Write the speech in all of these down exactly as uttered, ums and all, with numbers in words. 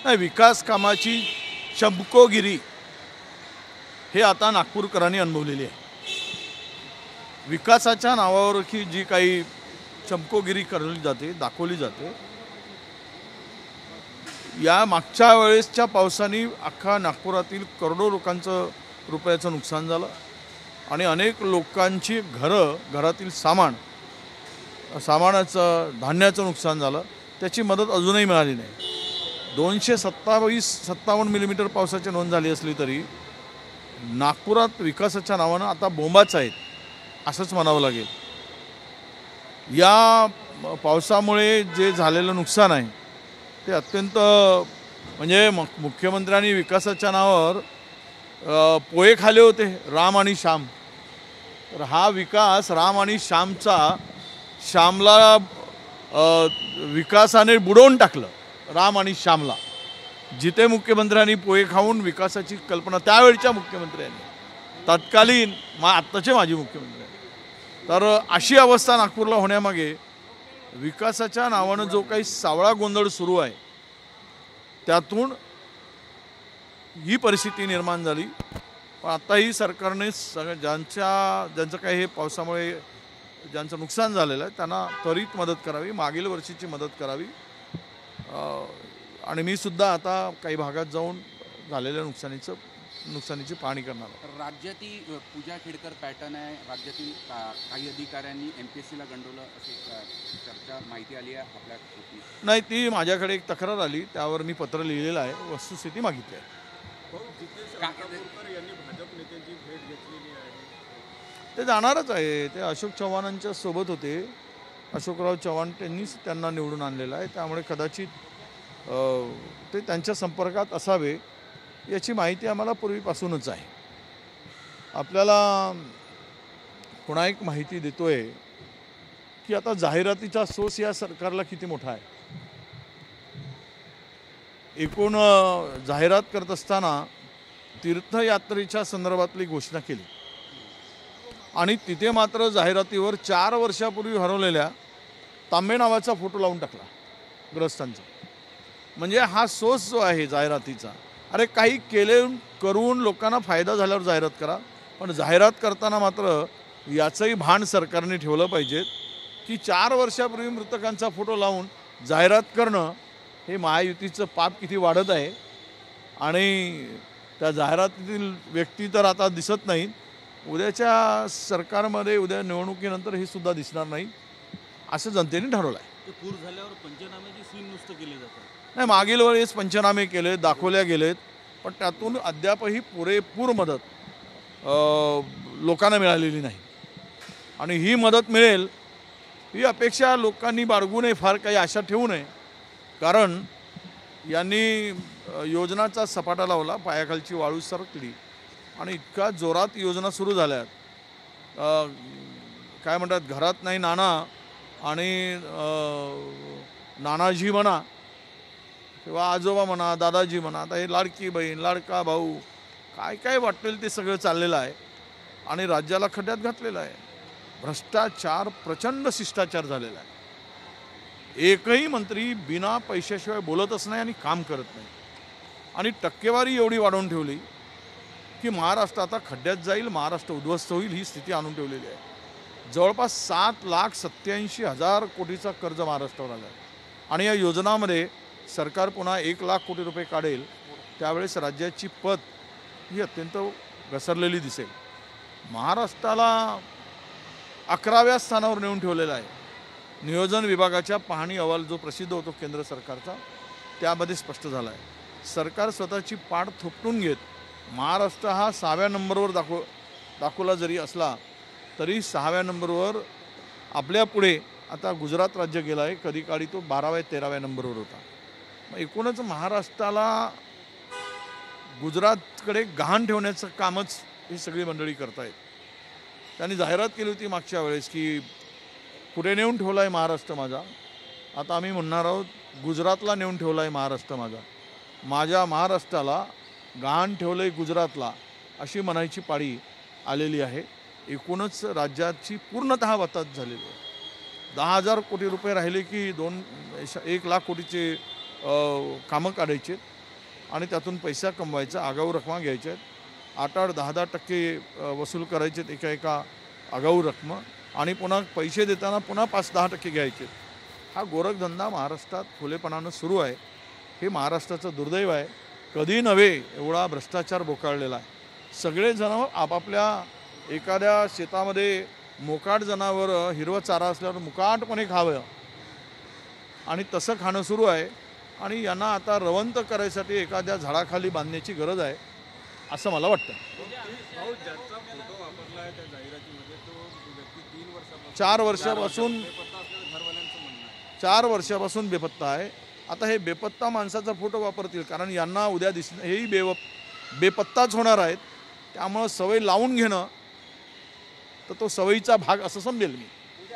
नाही, विकास कामाची चमकोगिरी हे आता नागपूरकरांनी अनुभवलेली आहे। विकासाच्या नावावर की जी काही चमकोगिरी करली जाते, दाखवली जाते, या मागच्या वेळेसच्या पावसाने अख्खा नागपुरातील करोडो लोकांचं रुपयाचं नुकसान झालं आणि अनेक लोकांची घरं, घरातील सामान सामानाचं धान्याचं नुकसान झालं। त्याची मदत अजूनही मिळाली नाही। दोनशे सत्तावीस सत्तावन्न मिलीमीटर पावसाची नोंद झाली असली तरी नागपुरात विकासाच्या नावानं आता बोंबाच आहेत असंच म्हणावं लागेल। या पावसामुळे जे झालेलं नुकसान आहे ते अत्यंत म्हणजे मुख्यमंत्र्यांनी विकासाच्या नावावर पोहे खाले होते, राम आणि श्याम। तर हा विकास राम आणि श्यामचा श्यामला विकासाने बुडवून टाकलं। राम आणि श्यामला जिथे मुख्यमंत्र्यांनी पोहे खाऊन विकासाची कल्पना त्यावेळच्या मुख्यमंत्र्यांनी तत्कालीन मा आत्ताचे माजी मुख्यमंत्री, तर अशी अवस्था नागपूरला होण्यामागे विकासाच्या नावानं जो काही सावळा गोंधळ सुरू आहे त्यातून ही परिस्थिती निर्माण झाली। पण आताही सरकारने ज्यांच्या ज्यांचं काही हे पावसामुळे ज्यांचं नुकसान झालेलं आहे त्यांना त्वरित मदत करावी, मागील वर्षीची मदत करावी। आणि मी सुद्धा आता काही भागात जाऊन झालेल्या नुकसानीचं नुकसानीची पाहणी करणार आहे। राज्यातील पूजा खेडकर पॅटर्न आहे, राज्यातील काही अधिकाऱ्यांनी एम पी एस सीला गंडवलं अशी चर्चा माहिती आली आहे आपल्या? नाही, ती माझ्याकडे एक तक्रार आली, त्यावर मी पत्र लिहिलेलं आहे, वस्तुस्थिती मागितली आहे। ते जाणारच आहे, ते अशोक चव्हाणांच्या सोबत होते, अशोकराव चव्हाण त्यांनीच त्यांना निवडून आणलेलं आहे, त्यामुळे कदाचित ते त्यांच्या संपर्कात असावे याची माहिती आम्हाला पूर्वीपासूनच आहे। आपल्याला पुन्हा एक माहिती देतोय की आता जाहिरातीचा सोस या सरकारला किती मोठा आहे। एकूण जाहिरात करत असताना तीर्थयात्रेच्या संदर्भातली घोषणा केली आणि तिथे मात्र जाहिरातीवर चार वर्षापूर्वी हरवलेल्या तांबे नावाचा फोटो लावून टाकला ग्रस्तांचा। म्हणजे हा सोस जो आहे जाहिरातीचा, अरे काही केले करून लोकांना फायदा झाल्यावर जाहिरात करा, पण जाहिरात करताना मात्र याचंही भान सरकारने ठेवलं पाहिजे की चार वर्षापूर्वी मृतकांचा फोटो लावून जाहिरात करणं हे महायुतीचं पाप किती वाढत आहे। आणि त्या जाहिरातीतील व्यक्ती तर आता दिसत नाहीत, उद्याच्या सरकारमध्ये उद्या निवडणुकीनंतर हे सुद्धा दिसणार नाही असं जनतेने ठरवलं आहे। पूर झाल्यावर पंचनाम्याची सीन नुसतं केले जातात, नाही, मागील वेळेस पंचनामे केले, दाखवल्या गेलेत, पण त्यातून अद्यापही पुरेपूर मदत लोकांना मिळालेली नाही। आणि ही मदत मिळेल ही अपेक्षा लोकांनी बाळगू नये, फार काही आशा ठेवू नये, कारण यांनी योजनाचा सपाटा लावला, पायाखालची वाळू सरकली आणि इतका जोरात योजना सुरू झाल्यात, काय म्हणतात, घरात नाही नाना आणि नानाजी म्हणा किंवा आजोबा म्हणा, दादाजी म्हणा, आता हे लाडकी बहीण, लाडका भाऊ, काय काय वाटेल ते सगळं चाललेलं आहे आणि राज्याला खड्ड्यात घातलेलं आहे। भ्रष्टाचार, प्रचंड शिष्टाचार झालेला आहे। एकही मंत्री बिना पैशाशिवाय बोलतच नाही आणि काम करत नाही आणि टक्केवारी एवढी वाढवून ठेवली की महाराष्ट्र आता खड्ड्यात जाईल, महाराष्ट्र उद्ध्वस्त होईल ही स्थिती आणून ठेवलेली आहे। जवळपास सात लाख सत्याऐंशी हजार कोटीचा कर्ज महाराष्ट्रावर आला आहे आणि या योजनामध्ये सरकार पुन्हा एक लाख कोटी रुपये काढेल, त्यावेळेस राज्याची पत ही अत्यंत घसरलेली दिसेल। महाराष्ट्राला अकराव्या स्थानावर नेऊन ठेवलेला आहे। नियोजन विभागाच्या पाहणी अहवाल जो प्रसिद्ध होतो केंद्र सरकारचा, त्यामध्ये स्पष्ट झाला आहे सरकार स्वतःची पाठ थोपटून घेत महाराष्ट्र हा सहाव्या नंबरवर दाखव दाखवला जरी असला तरी सहाव्या नंबरवर आपल्या पुढे आता गुजरात राज्य गेला आहे, कधी काळी तो बाराव्या तेराव्या नंबरवर होता। मग एकूणच महाराष्ट्राला गुजरातकडे गहाण ठेवण्याचं कामच ही सगळी मंडळी करतायत। त्यांनी जाहिरात केली होती मागच्या वेळेस की पुढे नेऊन ठेवला आहे महाराष्ट्र माझा, आता आम्ही म्हणणार आहोत गुजरातला नेऊन ठेवला आहे महाराष्ट्र माझा, माझ्या महाराष्ट्राला गहाण ठेवलं आहे गुजरातला, अशी म्हणायची पाळी आलेली आहे। एकूणच राज्याची पूर्णतः वताहत झालेली आहे। दहा हजार कोटी रुपये राहिले की दोन एक लाख कोटीचे कामं काढायची आणि त्यातून पैसा कमवायचा, आगाऊ रकमा घ्यायच्या आहेत, आठ आठ दहा दहा टक्के वसूल करायचे एका एका आगाऊ रकमा आणि पुन्हा पैसे देताना पुन्हा पाच दहा टक्के घ्यायचे. हा गोरखधंदा महाराष्ट्रात खुलेपणानं सुरू आहे. हे महाराष्ट्राचं दुर्दैव आहे. कधी नव्हे एवढा भ्रष्टाचार बोकाळलेला आहे. सगळेजण आपापल्या एखाद्या शेतामध्ये मोकाट जनावर हिरवं चारा असल्यावर मुकाटपणे खावं आणि तसं खाणं सुरू आहे आणि यांना आता रवंत करायसाठी एखाद्या झाडाखाली बांधण्याची गरज आहे असं मला वाटतं. चार वर्षापासून चार वर्षापासून बेपत्ता आहे. आता हे बेपत्ता माणसाचा फोटो वापरतील कारण यांना उद्या दिसणं हेही बेव बेपत्ताच होणार आहेत. त्यामुळं सवय लावून घेणं तर तो सवयीचा भाग असं समजेल मी.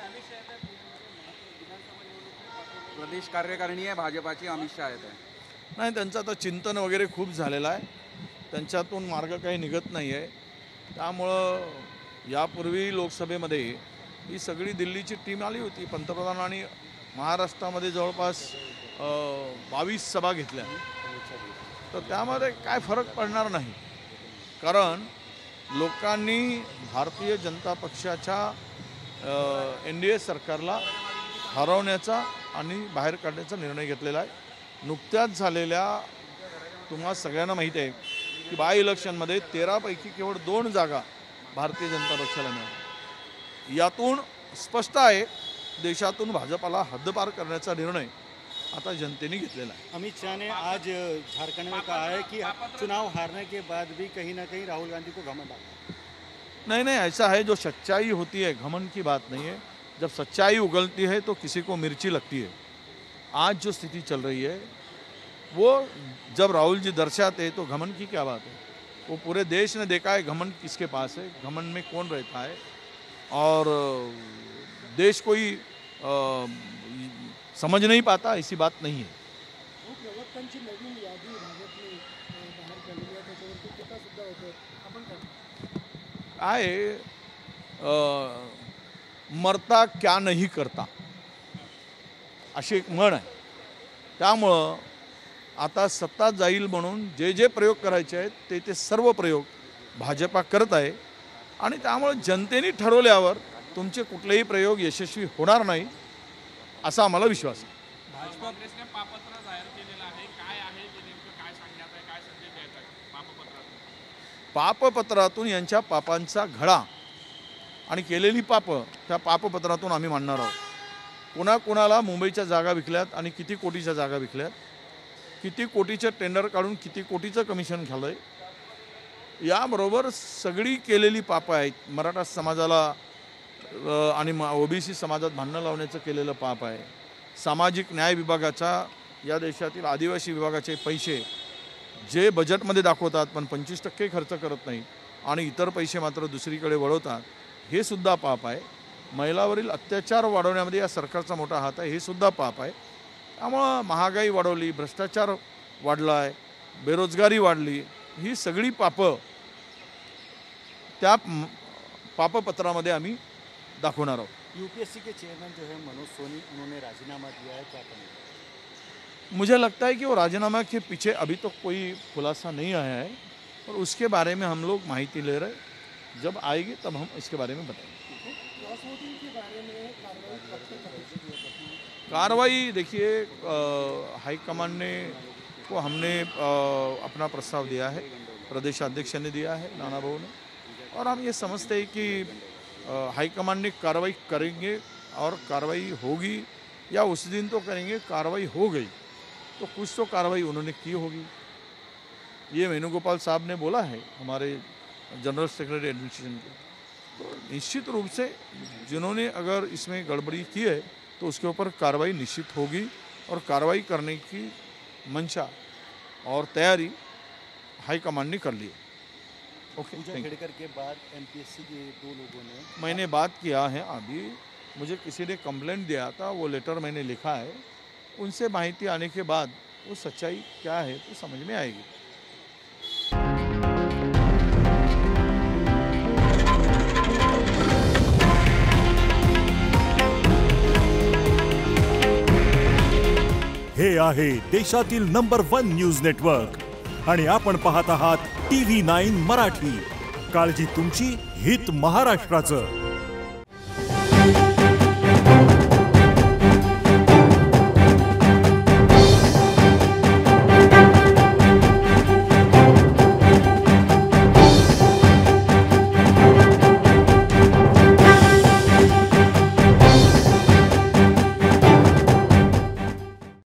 प्रदेश कार्यकारिणी आहे भाजपाची, अमित शहा आहेत. नाही, त्यांचं आता चिंतन वगैरे खूप झालेलं आहे. त्यांच्यातून मार्ग काही निघत नाही आहे. त्यामुळं यापूर्वी लोकसभेमध्ये ही सगळी दिल्लीची टीम आली होती. पंतप्रधानांनी महाराष्ट्रामध्ये जवळपास बावीस सभा घेतल्या. तर त्यामध्ये काय फरक पडणार नाही कारण लोकांनी भारतीय जनता पक्षाच्या एन डी ए सरकारला हरवण्याचा आणि बाहेर काढण्याचा निर्णय घेतलेला आहे. नुकत्याच झालेल्या तुम्हा सगळ्यांना माहीत आहे की बाय इलेक्शनमध्ये तेरापैकी केवळ दोन जागा भारतीय जनता पक्षाला मिळाल्या. यातून स्पष्ट आहे देशातून भाजपाला हद्दपार करण्याचा निर्णय आता जनतेने घेतलेला है। अमित शाह ने आज झारखंड में कहा है कि चुनाव हारने के बाद भी कहीं ना कहीं राहुल गांधी को घमंड आता। नहीं नहीं, ऐसा है, जो सच्चाई होती है घमंड की बात नहीं है। जब सच्चाई उगलती है तो किसी को मिर्ची लगती है। आज जो स्थिति चल रही है वो जब राहुल जी दर्शाते हैं तो घमंड की क्या बात है। वो पूरे देश ने देखा है घमंड किसके पास है, घमंड में कौन रहता है, और देश कोई आ, समझ नहीं पाता, ऐसी बात नहीं है। आए मरता क्या नहीं करता अशी एक म्हण आहे। त्यामुळं आता सत्ता जाईल म्हणून जे जे प्रयोग करायचे आहेत ते ते सर्व प्रयोग भाजपा करत आहे आणि त्यामुळे जनतेने ठरवल्यावर तुमचे कुठलेही प्रयोग यशस्वी होणार नाही असा आम्हाला विश्वास आहे। भाजपा काँग्रेसने पापपत्र जाहीर केलेलं आहे, काय आहे ते नेमकं काय सांगण्यात आहे, काय संदेश द्यायचा आहे पापपत्रातून? पापपत्रातून यांच्या पापांचा घडा आणि केलेली पाप त्या पापपत्रातून आम्ही मांडणार आहोत। कोणा कोणाला मुंबईच्या जागा विकल्यात आणि किती कोटीच्या जागा विकल्यात, किती कोटीचं टेंडर काढून किती कोटीचं कमिशन खाल्लंय, याबरोबर सगळी केलेली पाप आहेत। मराठा समाजाला आणि ओबीसी समाजात भांडणं लावण्याचं केलेलं पाप आहे। सामाजिक न्याय विभागाचा या देशातील आदिवासी विभागाचे पैसे जे बजेटमध्ये दाखवतात पण पंचवीस टक्के खर्च करत नाही आणि इतर पैसे मात्र दुसरीकडे वळवतात, हे सुद्धा पाप आहे। महिलावरील अत्याचार वाढवण्यामध्ये या सरकारचा मोठा हात आहे, हे सुद्धा पाप आहे। त्यामुळं महागाई वाढवली, भ्रष्टाचार वाढला आहे, बेरोजगारी वाढली, ही सगळी पापं त्या पापपत्रामध्ये आम्ही दाखवणार आहोत। यूपीएससी के चेयरमैन जो है मनोज सोनी, उन्होंने राजीनामा दिया है, क्या करेंगे? मुझे लगता है कि वो राजीनामा के पीछे अभी तक तो कोई खुलासा नहीं आया है और उसके बारे में हम लोग माहिती ले रहे, जब आएगी तब हम इसके बारे में बताएंगे। कार्रवाई देखिए, हाईकमान ने को हमने आ, अपना प्रस्ताव दिया है, प्रदेश अध्यक्ष ने दिया है, नाना भाऊ ने, और हम ये समझते हैं कि हाईकमान ने कार्रवाई करेंगे और कार्रवाई होगी, या उस दिन तो करेंगे, कार्रवाई हो गई तो कुछ तो कार्रवाई उन्होंने की होगी। ये वेणुगोपाल साहब ने बोला है, हमारे जनरल सेक्रेटरी एडमिनिस्ट्रेशन के, तो निश्चित रूप से जिन्होंने अगर इसमें गड़बड़ी की है तो उसके ऊपर कार्रवाई निश्चित होगी और कार्रवाई करने की मंशा और तैयारी हाईकमान ने कर ली है। ओके, पूजा खेड़कर के बाद एमपीएससी के दो लोगों ने मैंने बात किया है, अभी मुझे किसी ने कंप्लेंट दिया था, वो लेटर मैंने लिखा है, उनसे माहिती आने के बाद वो सच्चाई क्या है तो समझ में आएगी। हे आहे देशातील नंबर वन न्यूज नेटवर्क आणि आपण पाहत आहात टी व्ही नाईन मराठी. काळजी तुमची, हित महाराष्ट्राचं.